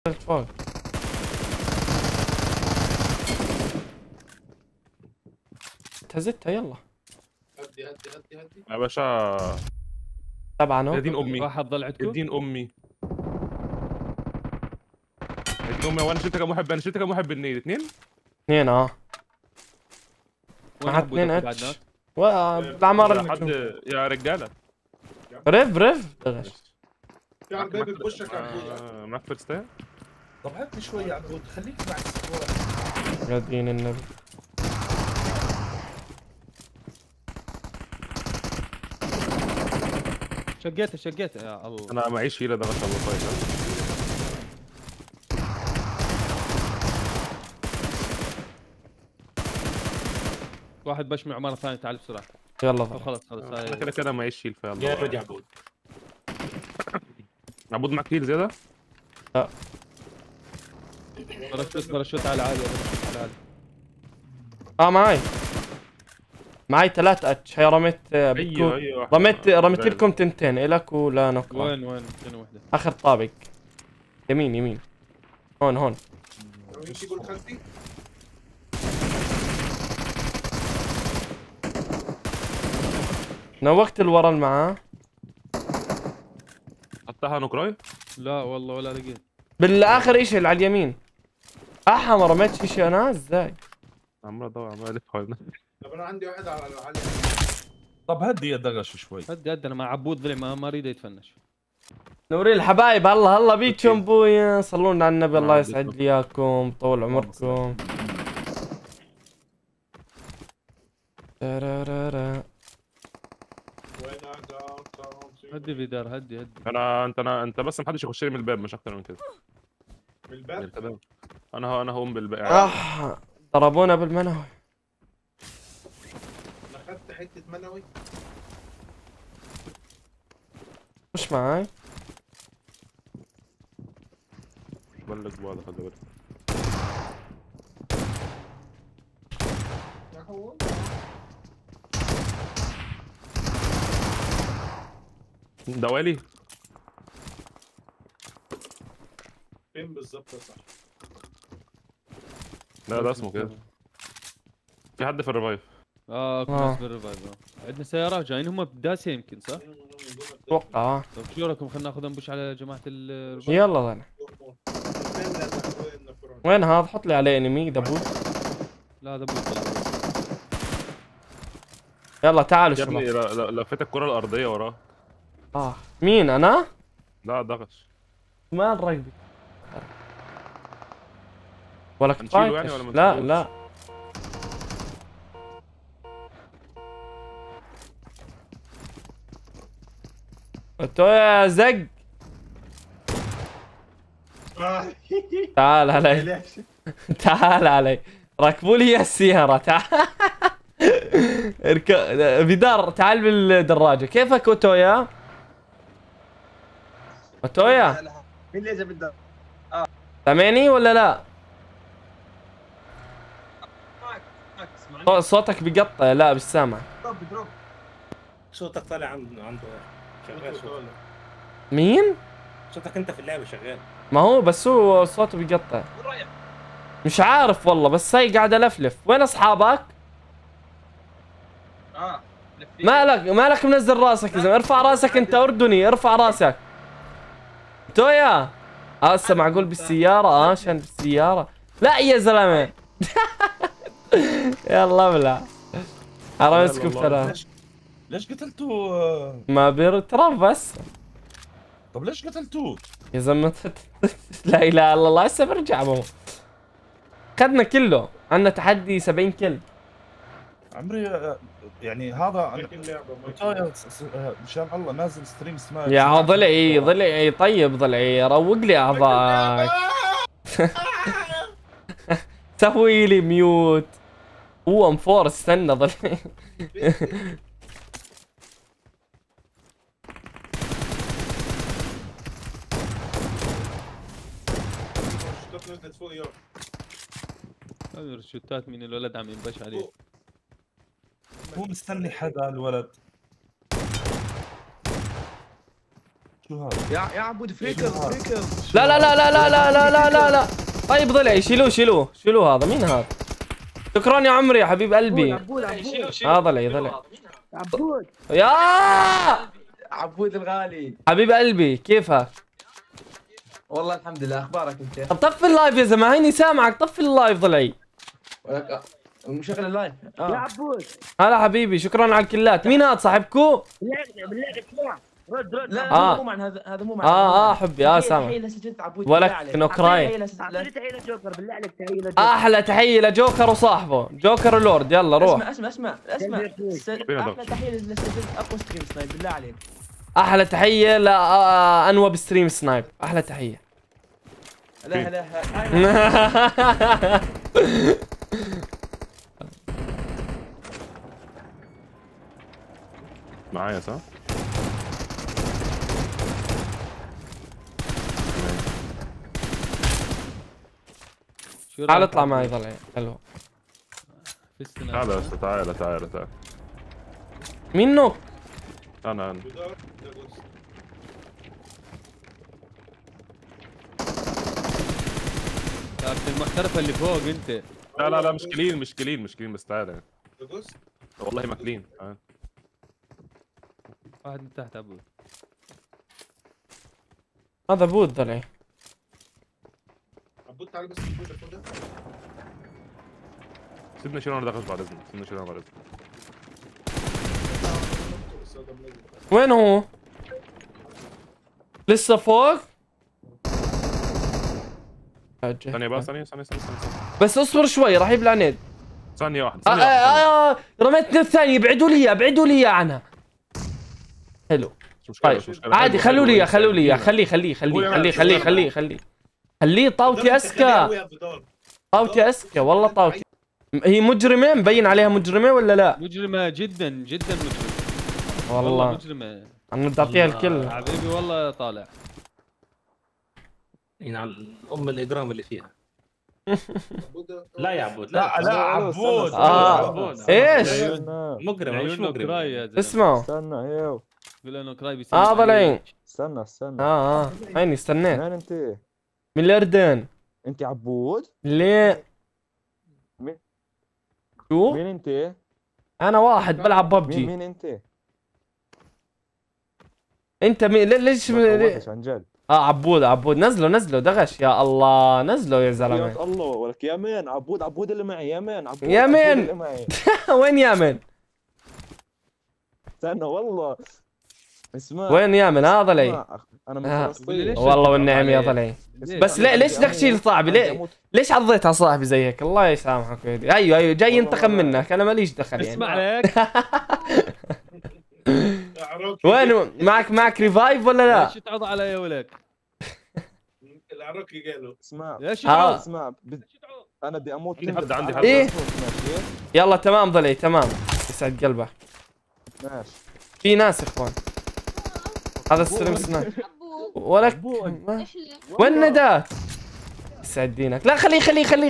فوق. هزتها يلا. هدي يا باشا. تبع نو. يا دين امي. واحد ضل عندكم. يا دين امي. يا دين امي، وانا شلتك محب، انا شلتك محب بالنيل. اثنين اثنين وين مع عبودك 2 بعد اتش ناس؟ والعمارة يا حد يا رجاله. ريف دغش. في على الباب بوشك يا عبود. معك فيرستان. طب هات لي شوي يا عبود، خليك مع السكواد. يا دين النبي. شقيته يا الله. انا معيش هيله، ده ما شاء الله كويس. واحد بشمع مرة ثانية، تعال بسرعة. يلا أو خلاص انا كده معيش هيل، فيلا. جامد يا عبود. عبود معك هيل زياده؟ لا. باراشوت على عالي، باراشوت على عالي. معي 3 اتش. هي رميت ايوه رميت لكم تنتين الك ولا نوك. وين اثنين وحدة. اخر طابق. يمين هون. يجيبوا الخلفي. نوقت الورا اللي معاه. حطها نوكراي. لا والله ولا لقيت. بالاخر اشي اللي على اليمين. ما رميتش اشي انا ازاي؟ عمال ادور، عمال الف حوالينا. طب انا عندي واحد على طب هدي يا دغش شوي. هدي انا مع عبود ضلع ما اريد يتفنش. نوري الحبايب، الله بيكم بويا. صلونا على النبي، الله يسعد لي اياكم، طول عمركم. هدي فيدار، هدي. انت بس ما حدش يخش لي من الباب، مش اكتر من كده. من الباب. انا هقوم بالباقي. ضربونا بالمنوي. انا خدت حته منوي. مش معاي. بلغ بعض، خلي بالك. يا هو دوالي. فين بالظبط يا صاحبي؟ لا ده اسمه كده. في حد في الريفايف. كناس بالريفايف. عندنا سيارة جايين هم بداسة يمكن صح؟ اتوقع. طب شو رايكم خلينا ناخذ نبش على جماعة الريفايف؟ يلا ضل. وين هذا؟ حط لي عليه انمي دبوس. لا دبوس. يلا تعالوا يا شباب. ابني لفيت الكرة الأرضية وراه. مين انا؟ لا دغش. ما الرقبي ولا كنت هنشيله يعني ولا ما لا نشيلوش؟ لا. انتو يا زق. تعال علي. تعال علي. ركبوا لي السيارة. تعال. بدار تعال بالدراجة. كيفك اوتويا؟ اوتويا مين اللي جاب الدار؟ سامعني ولا لا؟ معك صوتك بقطع. لا مش سامع. دروب صوتك طالع عنده شغال. صوتك مين؟ صوتك انت في اللعبه شغال. ما هو بس هو صوته بيقطع. وين رايح؟ مش عارف والله، بس هي قاعد الفلف. وين اصحابك؟ مالك منزل راسك يا زلمه. ارفع راسك انت اردني، ارفع راسك. تويا هسه معقول بالسيارة؟ عشان بالسيارة. لا يا زلمه. يلا ابلع. حرام اسكب ثلاث. ليش قتلتوه؟ ما بيرترف بس. طب ليش قتلتوه؟ يا زلمه. لا اله الا الله. هسه برجع بابا. اخذنا كله. عندنا تحدي 70 كل. عمري يعني هذا مشان الله نازل ستريم اسمه يا ضلعي طيب ضلعي روق لي اعضائك. سوي لي ميوت. هو ام 4 استنى ضلعي. نزلت فوق يا هذه الشوتات من الولد عم ينبش عليه. هو مستني حدا الولد. شو هذا؟ يا عبود فريكر فريكر. لا لا لا لا لا لا لا لا لا لا. طيب ضلعي شيلوه هذا مين هذا؟ شكرا يا عمري يا حبيب قلبي. عبود ضلعي. عبود يا عبود الغالي. حبيب قلبي كيفك؟ والله الحمد لله. اخبارك انت؟ طب طفي اللايف يا زلمه، هيني سامعك، طفي اللايف ضلعي. مشغل اللايف. يا عبود. هلا حبيبي، شكرا على الكلات. مين هذا صاحبكو؟ بالله اسمع. رد لا مو مع هذا مو مع حبي سامع. ولك نوكراي. احلى تحيه لجوكر وصاحبه جوكر ولورد. يلا روح. اسمع احلى تحيه للاستاذ اقوى ستريم سنايب بالله عليك. احلى تحيه لانوب ستريم سنايب. احلى تحيه. لا معايا صح؟ تعال اطلع معي ضلعي. حلو. تعال يا اسطى، تعال. مين نوك؟ انا بدار ده جوز. كابتن المحترفه اللي فوق انت. لا مش كلين بس تعال. ده جوز. والله ما كلين. واحد من تحت ابوي. هذا بود ضلعي. عبود تعال بس البود ده. سيبنا شيلون انا دخلت بعد اذنك. وين هو؟ لسه فوق؟ ثانية بقى ثانية. بس اصبر شوي راح يبلع نيد. ثانية واحدة. رميت نيد ثاني. ابعدوا لي اياه عنها. حلو. طيب عادي خلوا لي اياه. خليه طاوتي اسكا. والله طاوتي. هي مجرمة مبين عليها مجرمة ولا لا؟ مجرمة جدا مجرمة. والله مجرمة. انا بدي اعطيها الكل. حبيبي والله طالع. نعم ام الاجرام اللي فيها. لا يا عبود لا عبود. ايش؟ مجرم مش مجرم. اسمعوا استنى ايوه. قول انه كراي بيسوي. ضلعين. استنى هيني استنيت. وين انت؟ من الاردن. انت عبود؟ ليه؟ شو؟ مين انت؟ انا واحد بلعب ببجي. مين انت؟ انت مين؟ ليش عن جد؟ عبود نزلوا دغش. يا الله نزلوا يا زلمه. الله ولك يا مان. عبود اللي معي. يا مان اللي معي. وين يا مان؟ استنى والله. اسمع وين يا مان؟ ضلعي. انا من فلسطين. والله والنعم يا ضلعي. بس ليش بدك تشيل صاحبي؟ ليش عضيت على صاحبي زي هيك؟ الله يسامحك. ايوه جاي ينتقم منك. انا ماليش دخل يعني. اسمع لك. وين معك ريفايف ولا لا؟ ليش تعض علي يا ولد؟ العراقي قالوا اسمع انا بدي اموت. عندي حد. ايه يلا تمام ضلعي تمام. يسعد قلبك. ماشي. في ناس يا اخوان. هذا السلم سنايب. ولك وين ندى؟ يسعد دينك. لا خليه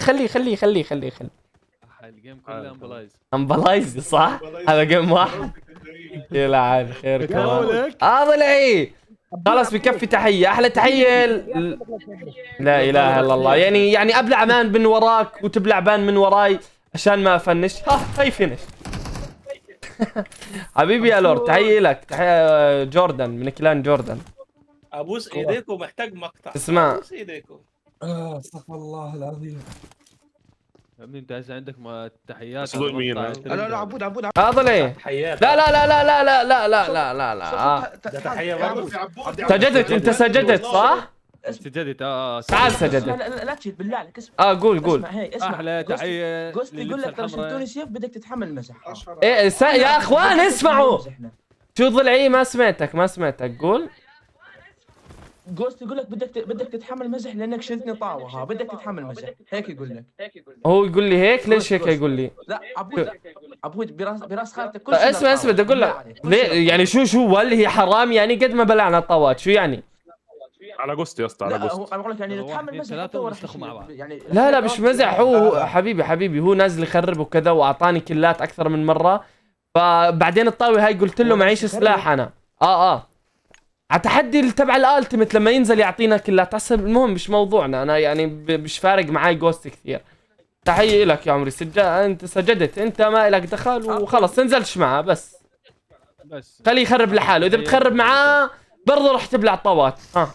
الجيم كله امبلايز صح؟ هذا جيم واحد. يلعن خيرك. ضلعي خلاص بكفي تحية. احلى تحية لا اله الا الله. يعني ابلع مان من وراك وتبلع بان من وراي عشان ما افنش. هاي فينش. حبيبي يا لورد تحية لك. تحية جوردن من كلان جوردن. ابوس ايديكم محتاج مقطع. اسمع ابوس ايديكم. استغفر الله العظيم. يا ابني انت هسه عندك تحيات. صدق مين؟ لا عبود ضلعي. تحيات. لا ده تحيه برضه. سجدت. انت سجدت صح؟ سجدت. تعال سجدت. لا تشيل بالله عليك. اسمع قول. اسمع احلى تحيه. قصدي يقول لك لو شلتوني سيف بدك تتحمل المزح. يا اخوان اسمعوا. شو ضلعي؟ ما سمعتك قول. جوست يقول لك بدك تتحمل مزح لانك شلتني طاوه. بدك تتحمل مزح هيك يقول لك. هو يقول لي هيك. ليش هيك يقول لي؟ لا عبود براس خالتك كل شيء. اسمع بدي اقول لك ليه يعني شو اللي هي حرام يعني قد ما بلعنا الطاوات شو يعني؟ على قست يا اسطى على قست. انا بقول لك يعني تتحمل مزح يعني لا مش مزح. هو حبيبي هو نازل يخرب وكذا واعطاني كلات اكثر من مره. فبعدين الطاوله هاي قلت له معيش سلاح انا. على تحدي تبع الالتيميت لما ينزل يعطينا كلات. هسه المهم مش موضوعنا، انا يعني مش فارق معي جوست كثير. تحية لك يا عمري، انت سجدت، انت ما لك دخل وخلص تنزلش معاه بس خليه يخرب لحاله. اذا بتخرب معاه برضه رح تبلع طوات.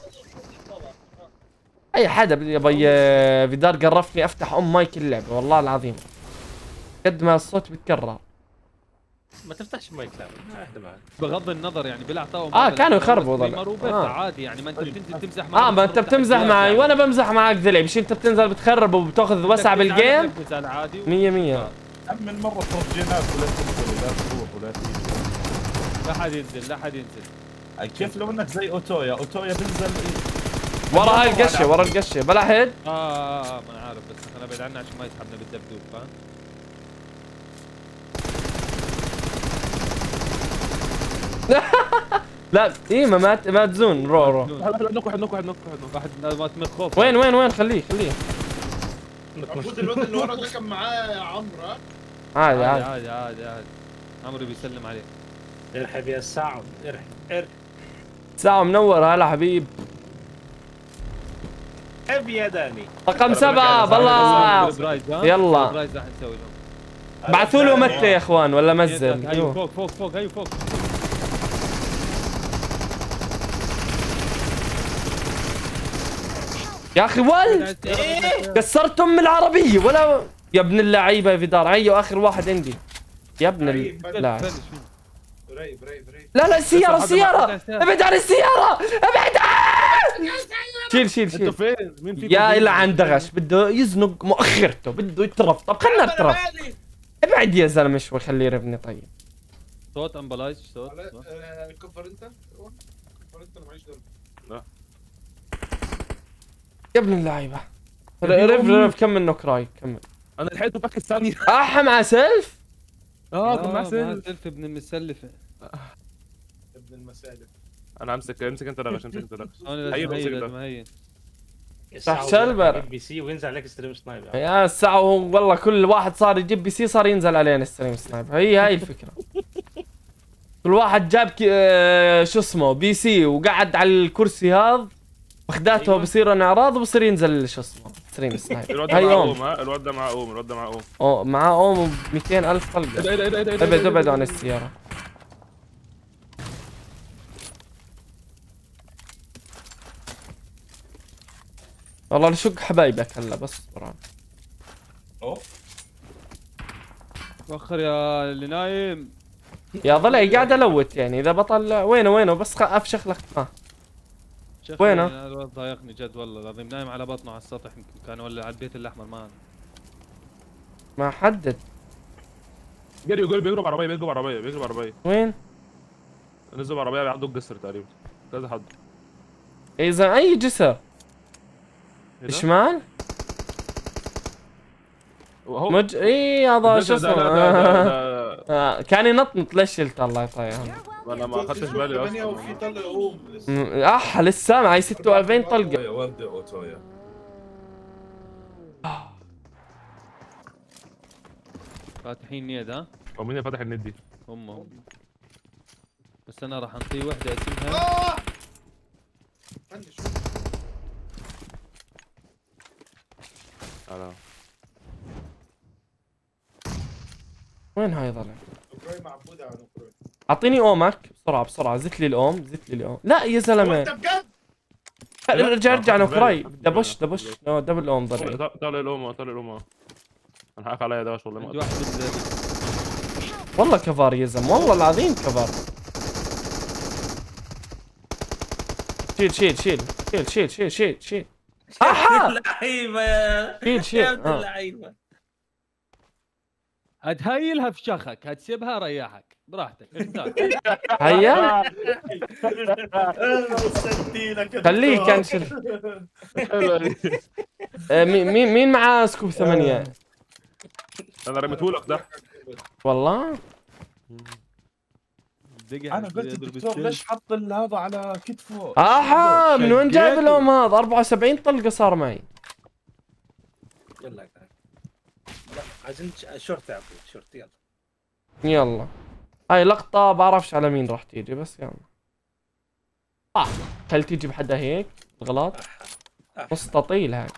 اي حدا يبي فيدار قرفني افتح مايك اللعبه والله العظيم قد ما الصوت بيتكرر. ما تفتحش مايك لا اهدى معك. بغض النظر يعني بيلعب طاوله كانوا يخربوا عادي يعني، ما انت بتنزل تمزح معي. ما انت بتمزح معي وانا بمزح معك ذلي، مش انت بتنزل بتخرب وبتاخذ وسع بالجيم 100. من مره فرجيناك ولا تنزل ولا تروح ولا تيجي. لا حد ينزل لا حد ينزل. كيف لو انك زي اوتويا بنزل ورا هاي القشه، ورا القشه بلا هيد. ما انا عارف بس انا ابعد عنه عشان ما يسحبنا بالدبدوب فاهم. لا ايه ما تزون. رو واحد نوك واحد ما تمت خوف. وين خليه المفروض الواد اللي ورا ده كان معاه يا عمرو. عادي عمرو بيسلم عليك. ارحب يا سعد ارحب ساعة منور. هلا حبيب ارحب يا داني. رقم 7 بالله. يلا برايز راح نسوي لهم. بعثوا له متى يا اخوان ولا مزل. هيو فوق هيو فوق. يا اخي ول كسرت ام العربيه ولا يا ابن اللعيبه يا فيدار. هيو اخر واحد عندي يا ابن اللاعب. لا السياره ابعد عن السياره ابعد. شيل انتوا فين؟ مين فيكم؟ يا الا عن دغش بده يزنق مؤخرته بده يترف. طب خلنا نترف. ابعد يا زلمه شوي خليه يرفني. طيب صوت امبلايز صوت كفر انت انا معيش دم. لا يا ابن اللعيبه. رف كمل نوكراي كمل. انا لحقته باخر ثانيه. مع سيلف. كان مع سيلف ابن المسلفه. ابن المسالف. انا امسك انت دغش امسك انت دغش. لازم هين تحت سلبر بي سي وينزل عليك ستريم سنايبر. يا الساعة والله كل واحد صار يجيب بي سي صار ينزل علينا ستريم سنايبر. هاي الفكرة. كل واحد جاب شو اسمه بي سي وقعد على الكرسي هذا واخداته بصير انعراض وبصير ينزل شو اسمه ستريم سنايبر. هاي الواد ده معاه اوم معاه اوم 200,000 طلقة. ابعد عن السيارة. والله لشق حبايبك هلا بس طبعا. وخر يا اللي نايم يا ضلعي قاعد الوت يعني اذا بطل وينه بس افشخ لك. وينه؟ الواد ضايقني جد والله العظيم. نايم على بطنه على السطح يمكن كان ولا على البيت الاحمر ما حدد. بيجروا بعربيه وين؟ نزلوا بعربيه بيعدوا الجسر تقريبا. كذا حد. اذا اي جسر؟ شمال؟ هذا شو اسمه. كان ينطنط ليش شلت الله يطيعهم. انا ما اخذتش بالي اصلا. وفي طلق اوم لسه معي 46 طلقه. فاتحين نيد ها؟ مين اللي فاتح النت دي؟ هم بس انا راح انطي وحده اسمها وين هاي ضلع؟ اعطيني اومك بسرعه زت لي الاوم لا يا زلمه ارجع نوكراي. دبش دبل اوم ضلع. طالع الاوم انا حاك عليا داش والله ما والله كفار يا زلمه والله العظيم كفار. شيل لعيبه يا شيل ابن اللعيبه. هتهيلها في شخك هتسيبها رياحك براحتك. هيا خليه كنسل. مين معاه سكوب 8؟ انا رميتهولك ده والله. انا قلت الدكتور ليش حط هذا على كتفه؟ من وين جايب لهم هذا؟ 74 طلقه صار معي. يلا لا عايزين شورت يا عبود شورت. يلا هاي لقطه بعرفش على مين راح تيجي بس يلا. هل تيجي بحدها هيك غلط؟ مستطيل هاي.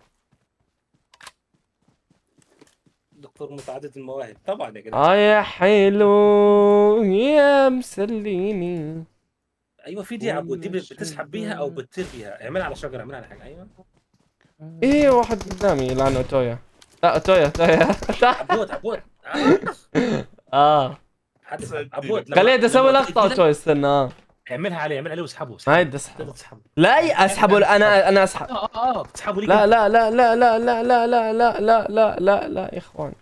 دكتور متعدد المواهب طبعا يا جدعان. يا حلو يا مسليني. ايوه في دي يا عبود، دي بتسحب بيها او بتطير بيها، اعملها على شجره، اعملها على حاجه. ايوه ايه واحد قدامي يلعن اوتويا. لا اوتويا عبود عبود خليني اسوي لقطه اوتويا استنى. اعملها عليه واسحبه. هاي بدي اسحبه. لا اسحبه انا اسحب. بتسحبه ليه؟ لا لا لا لا لا لا لا لا لا لا لا لا لا يا اخوان.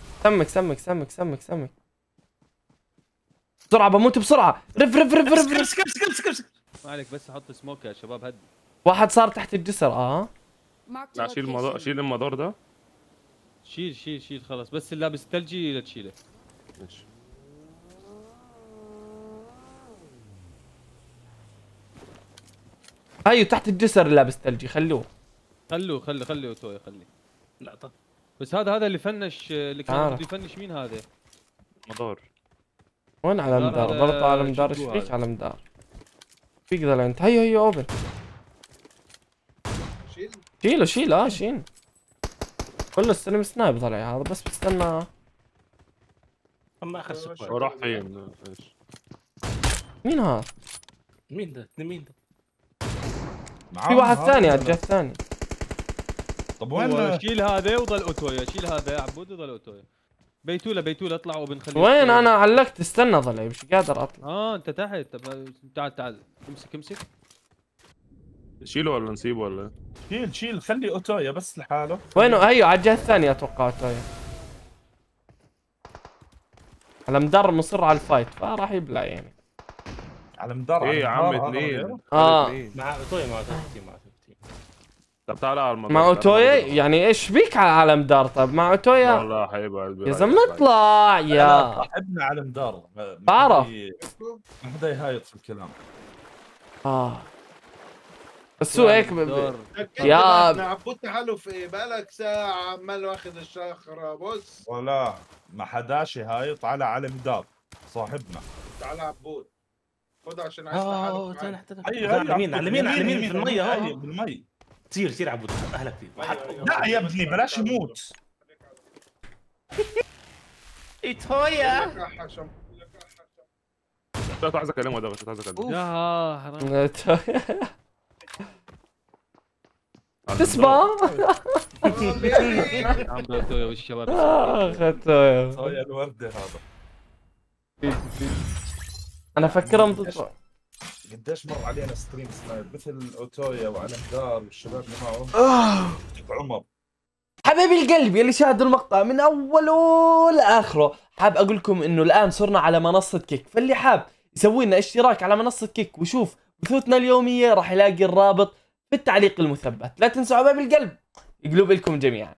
سمك بسرعة بموت بسرعة. رف امسك. ما عليك بس احط سموك يا شباب. هدي واحد صار تحت الجسر. لا شيل المدار ده. شيل خلاص، بس اللابس الثلجي لا تشيله. ماشي. ايوه تحت الجسر لابس ثلجي. خلوه اوتويا خليه. لا طب بس هذا اللي فنش، اللي كان بده يفنش. مين هذا؟ مدار. وين على مدار؟ ضغطوا على مدار. ايش فيك على مدار؟ فيك ذا انت. هي اوبن. شيله شيل. كله استلم سنايب طلع هذا بس بستنى. اما اخر سكواد. هو راح فين؟ مين هذا؟ مين ده؟ في واحد ثاني على الجهة الثانية. طب وين؟ شيل هذا وضل اوتويا. شيل هذا يا عبود وضل اوتويا. بيتوله اطلع وبنخليه. وين انا علقت؟ استنى ضلعي مش قادر اطلع. انت تحت. طب تعال امسك. شيله ولا نسيبه ولا؟ شيل خلي اوتويا بس لحاله. وينه؟ ايوه على الجهة الثانية اتوقع اوتويا. على مدار مصر على الفايت فراح يبلع يعني. على مدار ايه يا عم اثنين. مع اوتويا طب تعال على المدار. مع اوتويا يعني ايش بيك على مدار؟ طب مع اوتويا والله حيبقى يا زلمه اطلع يا صاحبنا على مدار. بعرف. ما حدا يهايط في الكلام. بس هو هيك يا عبود تعالوا في بالك ساعة عمال واخذ الشخرة. بص ولا ما حداش يهايط على مدار صاحبنا. تعال عبود خد عشان عايز تحالف. على اليمين في المية. بالمي. طير عبود. اهلا كثير. لا يا ابني بلاش يموت. ايتويا كنت عايز اكلمه ده. يا حرام. تسبح عم اوتويا والشباب. اخذته صايا الوردة هذا. انا افكرهم تطلع. قديش مر علينا ستريم سنايب مثل اوتويا وعلى مدار والشباب اللي معه. عمر حبايبي القلب يلي شاهدوا المقطع من اوله لاخره، حاب اقول لكم انه الان صرنا على منصة كيك، فاللي حاب يسوي لنا اشتراك على منصة كيك ويشوف بثوثنا اليومية راح يلاقي الرابط في التعليق المثبت. لا تنسوا حبايبي القلب، قلوب لكم جميعا.